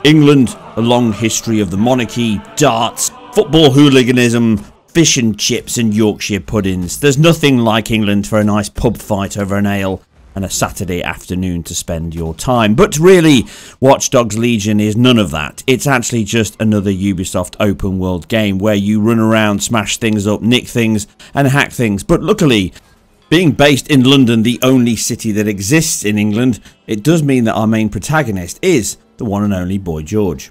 England, a long history of the monarchy, darts, football hooliganism, fish and chips and Yorkshire puddings. There's nothing like England for a nice pub fight over an ale and a Saturday afternoon to spend your time. But really, Watch Dogs Legion is none of that. It's actually just another Ubisoft open world game where you run around, smash things up, nick things and hack things. But luckily, being based in London, the only city that exists in England, it does mean that our main protagonist is the one and only Boy George.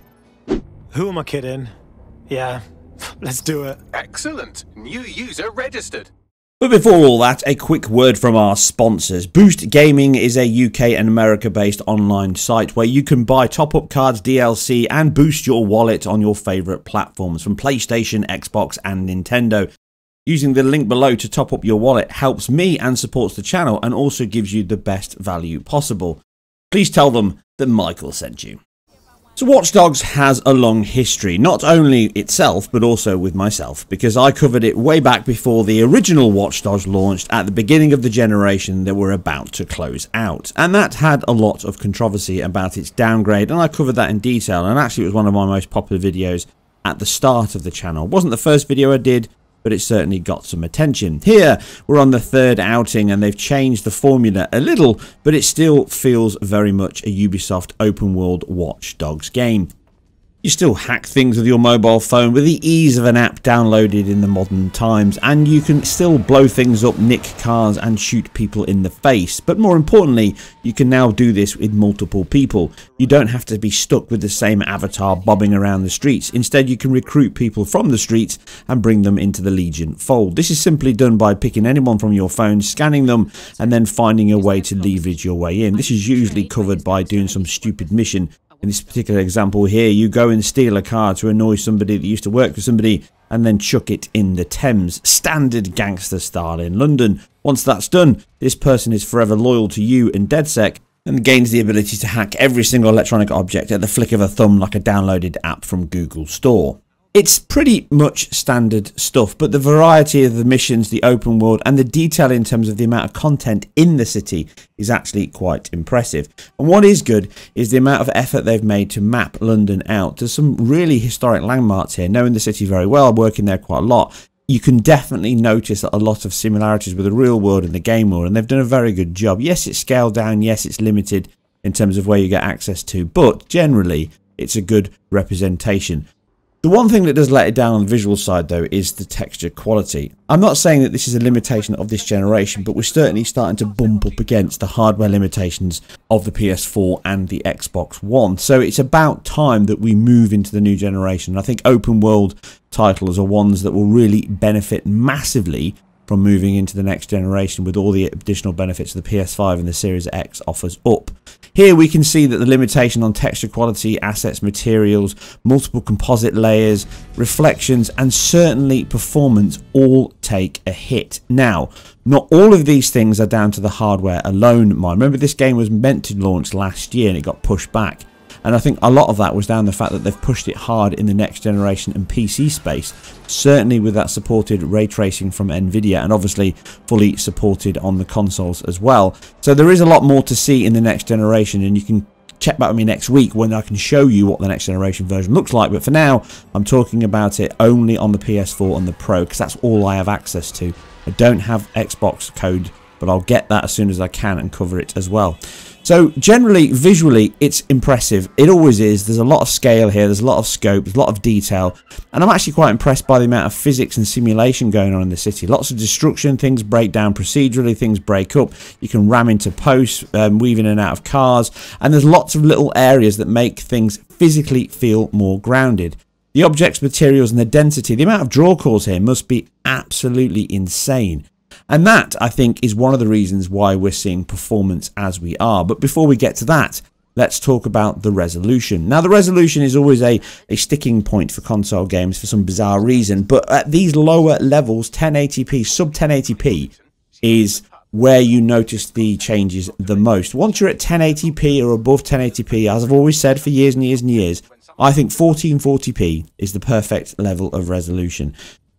Who am I kidding? Yeah, let's do it. Excellent. New user registered. But before all that, a quick word from our sponsors. Boost Gaming is a UK and America based online site where you can buy top-up cards, DLC and boost your wallet on your favourite platforms from PlayStation, Xbox and Nintendo. Using the link below to top up your wallet helps me and supports the channel and also gives you the best value possible. Please tell them that Michael sent you. So Watch Dogs has a long history, not only itself but also with myself, because I covered it way back before the original Watch Dogs launched at the beginning of the generation that we're about to close out. And that had a lot of controversy about its downgrade, and I covered that in detail, and actually it was one of my most popular videos at the start of the channel. It wasn't the first video I did, but it certainly got some attention. Here, we're on the third outing and they've changed the formula a little, but it still feels very much a Ubisoft open world Watch Dogs game. You still hack things with your mobile phone with the ease of an app downloaded in the modern times, and you can still blow things up, nick cars and shoot people in the face. But more importantly, you can now do this with multiple people. You don't have to be stuck with the same avatar bobbing around the streets. Instead, you can recruit people from the streets and bring them into the Legion fold. This is simply done by picking anyone from your phone, scanning them and then finding a way to leverage your way in. This is usually covered by doing some stupid mission. In this particular example here, you go and steal a car to annoy somebody that used to work for somebody and then chuck it in the Thames. Standard gangster style in London. Once that's done, this person is forever loyal to you and DedSec and gains the ability to hack every single electronic object at the flick of a thumb like a downloaded app from Google Store. It's pretty much standard stuff, but the variety of the missions, the open world, and the detail in terms of the amount of content in the city is actually quite impressive. And what is good is the amount of effort they've made to map London out. There's some really historic landmarks here. Knowing the city very well, working there quite a lot, you can definitely notice a lot of similarities with the real world and the game world, and they've done a very good job. Yes, it's scaled down. Yes, it's limited in terms of where you get access to, but generally, it's a good representation. The one thing that does let it down on the visual side, though, is the texture quality. I'm not saying that this is a limitation of this generation, but we're certainly starting to bump up against the hardware limitations of the PS4 and the Xbox One. So it's about time that we move into the new generation. I think open world titles are ones that will really benefit massively from moving into the next generation with all the additional benefits of the PS5 and the Series X offers up. Here we can see that the limitation on texture quality, assets, materials, multiple composite layers, reflections and certainly performance all take a hit. Now, not all of these things are down to the hardware alone, mind. Remember, this game was meant to launch last year and it got pushed back. And I think a lot of that was down to the fact that they've pushed it hard in the next generation and PC space, certainly with that supported ray tracing from Nvidia and obviously fully supported on the consoles as well. So there is a lot more to see in the next generation, and you can check back with me next week when I can show you what the next generation version looks like. But for now, I'm talking about it only on the PS4 and the Pro because that's all I have access to. I don't have Xbox code, but I'll get that as soon as I can and cover it as well. So generally, visually, it's impressive. It always is. There's a lot of scale here. There's a lot of scope. There's a lot of detail. And I'm actually quite impressed by the amount of physics and simulation going on in the city. Lots of destruction. Things break down procedurally. Things break up. You can ram into posts, weave in and out of cars. And there's lots of little areas that make things physically feel more grounded. The objects, materials, and the density, the amount of draw calls here must be absolutely insane. And that, I think, is one of the reasons why we're seeing performance as we are. But before we get to that, let's talk about the resolution. Now, the resolution is always a sticking point for console games for some bizarre reason. But at these lower levels, 1080p, sub 1080p is where you notice the changes the most. Once you're at 1080p or above 1080p, as I've always said for years and years and years, I think 1440p is the perfect level of resolution.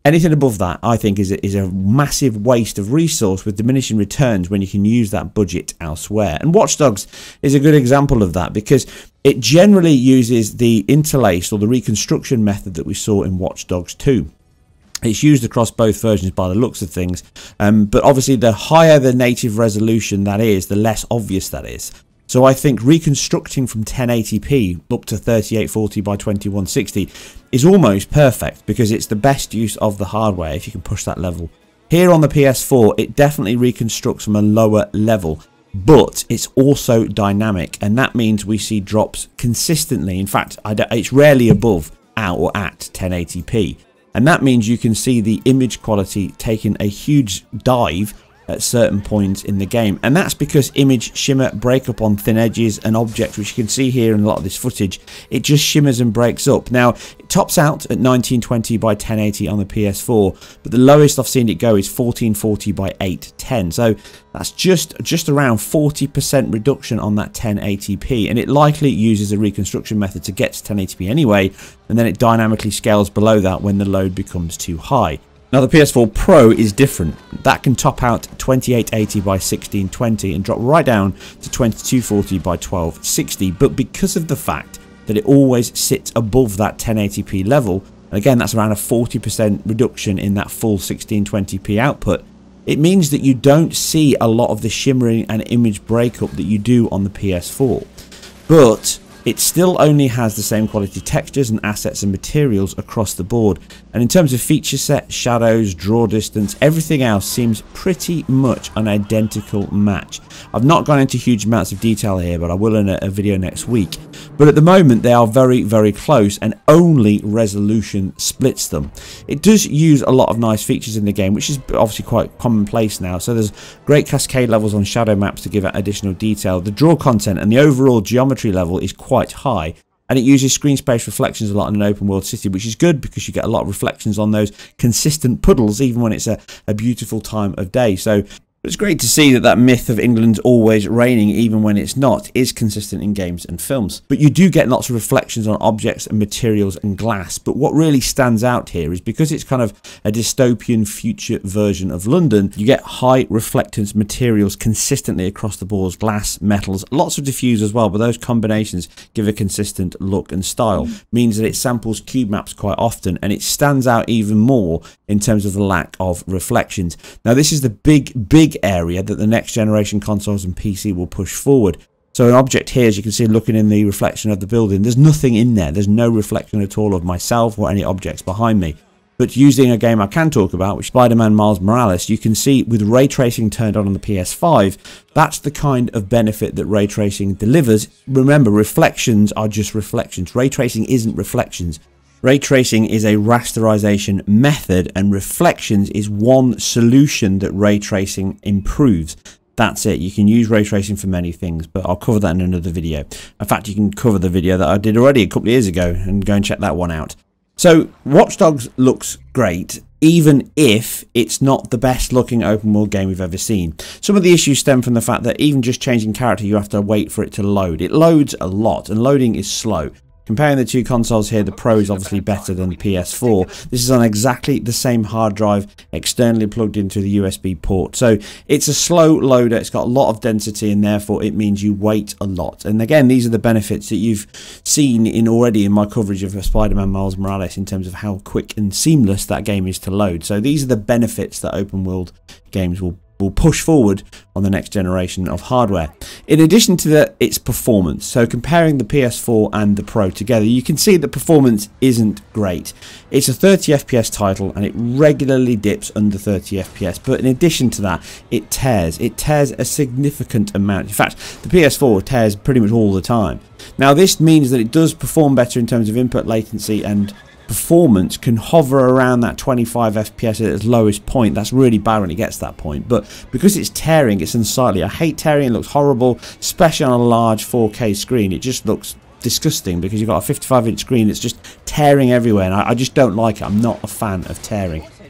Anything above that, I think, is a massive waste of resource with diminishing returns when you can use that budget elsewhere. And WatchDogs is a good example of that because it generally uses the interlaced or the reconstruction method that we saw in WatchDogs 2. It's used across both versions by the looks of things, but obviously the higher the native resolution that is, the less obvious that is. So I think reconstructing from 1080p up to 3840 by 2160 is almost perfect because it's the best use of the hardware if you can push that level. Here on the PS4, it definitely reconstructs from a lower level, but it's also dynamic, and that means we see drops consistently. In fact, it's rarely above or at 1080p, and that means you can see the image quality taking a huge dive at certain points in the game, and that's because image shimmer break up on thin edges and objects, which you can see here in a lot of this footage. It just shimmers and breaks up. Now it tops out at 1920 by 1080 on the PS4, but the lowest I've seen it go is 1440 by 810, so that's just around 40% reduction on that 1080p, and it likely uses a reconstruction method to get to 1080p anyway, and then it dynamically scales below that when the load becomes too high. Now the PS4 Pro is different. That can top out 2880 by 1620 and drop right down to 2240 by 1260, but because of the fact that it always sits above that 1080p level, and again that's around a 40% reduction in that full 1620p output, it means that you don't see a lot of the shimmering and image breakup that you do on the PS4. But it still only has the same quality textures and assets and materials across the board, and in terms of feature set, shadows, draw distance, everything else seems pretty much an identical match. I've not gone into huge amounts of detail here, but I will in a video next week. But at the moment they are very, very close, and only resolution splits them. It does use a lot of nice features in the game, which is obviously quite commonplace now. So there's great cascade levels on shadow maps to give it additional detail. The draw content and the overall geometry level is quite high, and it uses screen space reflections a lot in an open world city, which is good because you get a lot of reflections on those consistent puddles even when it's a beautiful time of day. So it's great to see that that myth of England's always raining even when it's not is consistent in games and films. But you do get lots of reflections on objects and materials and glass. But what really stands out here is because it's kind of a dystopian future version of London, you get high reflectance materials consistently across the boards, glass, metals, lots of diffuse as well, but those combinations give a consistent look and style. Means that it samples cube maps quite often, and it stands out even more in terms of the lack of reflections. Now this is the big area that the next generation consoles and PC will push forward. So an object here, as you can see looking in the reflection of the building, there's nothing in there. There's no reflection at all of myself or any objects behind me. But using a game I can talk about, which is Spider-Man Miles Morales, you can see with ray tracing turned on the PS5, that's the kind of benefit that ray tracing delivers. Remember, reflections are just reflections. Ray tracing isn't reflections. Ray tracing is a rasterization method, and reflections is one solution that ray tracing improves. That's it. You can use ray tracing for many things, but I'll cover that in another video. In fact, you can cover the video that I did already a couple of years ago and go and check that one out. So WatchDogs looks great, even if it's not the best looking open world game we've ever seen. Some of the issues stem from the fact that even just changing character, you have to wait for it to load. It loads a lot, and loading is slow. Comparing the two consoles here, the Pro is obviously better than the PS4. This is on exactly the same hard drive, externally plugged into the USB port. So it's a slow loader, it's got a lot of density, and therefore it means you wait a lot. And again, these are the benefits that you've seen already in my coverage of Spider-Man Miles Morales in terms of how quick and seamless that game is to load. So these are the benefits that open world games will push forward on the next generation of hardware. In addition to its performance, so comparing the PS4 and the Pro together, you can see that performance isn't great. It's a 30 FPS title and it regularly dips under 30 FPS, but in addition to that, it tears a significant amount. In fact, the PS4 tears pretty much all the time. Now this means that it does perform better in terms of input latency, and performance can hover around that 25 FPS at its lowest point. That's really bad when it gets to that point, but because it's tearing, it's unsightly. I hate tearing, it looks horrible, especially on a large 4K screen. It just looks disgusting because you've got a 55-inch screen that's just tearing everywhere, and I just don't like it. I'm not a fan of tearing.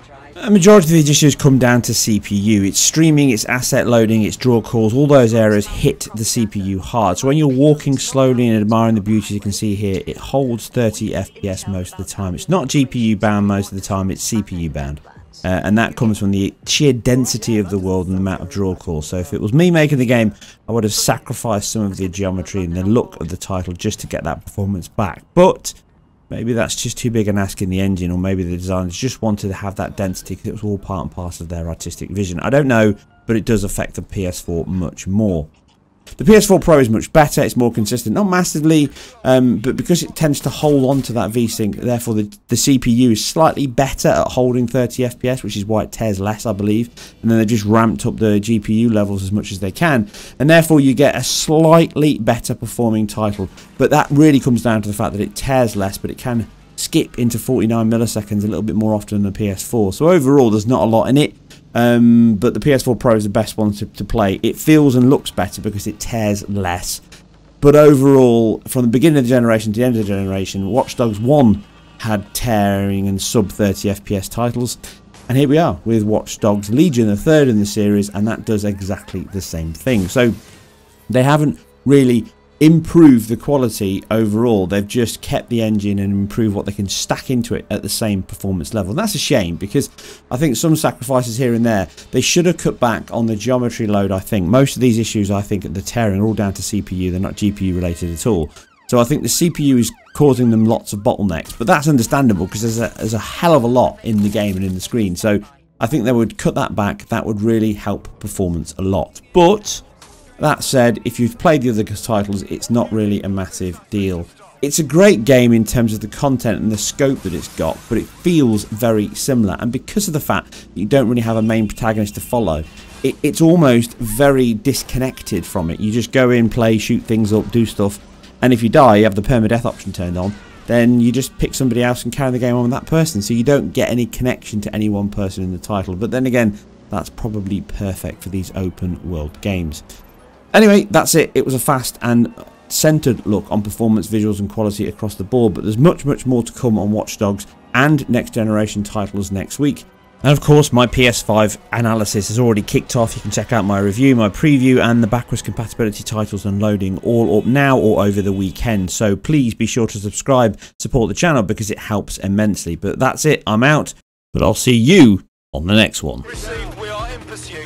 A majority of these issues come down to CPU. It's streaming, it's asset loading, it's draw calls, all those areas hit the CPU hard. So when you're walking slowly and admiring the beauty, you can see here, it holds 30 FPS most of the time. It's not GPU bound most of the time, it's CPU bound. And that comes from the sheer density of the world and the amount of draw calls. So if it was me making the game, I would have sacrificed some of the geometry and the look of the title just to get that performance back. But maybe that's just too big an ask in the engine, or maybe the designers just wanted to have that density because it was all part and parcel of their artistic vision. I don't know, but it does affect the PS4 much more. The PS4 Pro is much better, it's more consistent, not massively, but because it tends to hold on to that VSync, therefore the CPU is slightly better at holding 30 FPS, which is why it tears less, I believe, and then they've just ramped up the GPU levels as much as they can, and therefore you get a slightly better performing title, but that really comes down to the fact that it tears less, but it can skip into 49 milliseconds a little bit more often than the PS4, so overall there's not a lot in it. But the PS4 Pro is the best one to play. It feels and looks better because it tears less. But overall, from the beginning of the generation to the end of the generation, WatchDogs 1 had tearing and sub 30 FPS titles. And here we are with WatchDogs Legion, the third in the series, and that does exactly the same thing. So they haven't really improved the quality overall. They've just kept the engine and improved what they can stack into it at the same performance level. And that's a shame, because I think some sacrifices here and there, they should have cut back on the geometry load. I think most of these issues, I think the tearing are all down to CPU. They're not GPU related at all. So I think the CPU is causing them lots of bottlenecks, but that's understandable because there's a hell of a lot in the game and in the screen. So I think they would cut that back. That would really help performance a lot. But that said, if you've played the other titles, it's not really a massive deal. It's a great game in terms of the content and the scope that it's got, but it feels very similar. And because of the fact you don't really have a main protagonist to follow, it's almost very disconnected from it. You just go in, play, shoot things up, do stuff, and if you die, you have the permadeath option turned on, then you just pick somebody else and carry the game on with that person. So you don't get any connection to any one person in the title. But then again, that's probably perfect for these open world games. Anyway, that's it. It was a fast and centered look on performance, visuals and quality across the board, but there's much more to come on WatchDogs and next generation titles next week. And of course, my PS5 analysis has already kicked off. You can check out my review, my preview and the backwards compatibility titles unloading all up now or over the weekend. So please be sure to subscribe, support the channel because it helps immensely. But that's it. I'm out, but I'll see you on the next one. Received, we are in pursuit.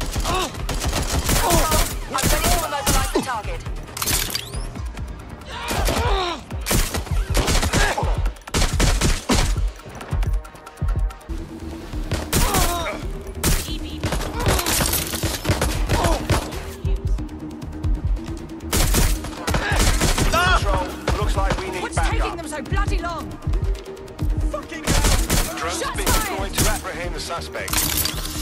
Target. Control, looks like we need What's backup. taking them so bloody long? Fucking hell! Drones Shots being fired! deployed to apprehend the suspect.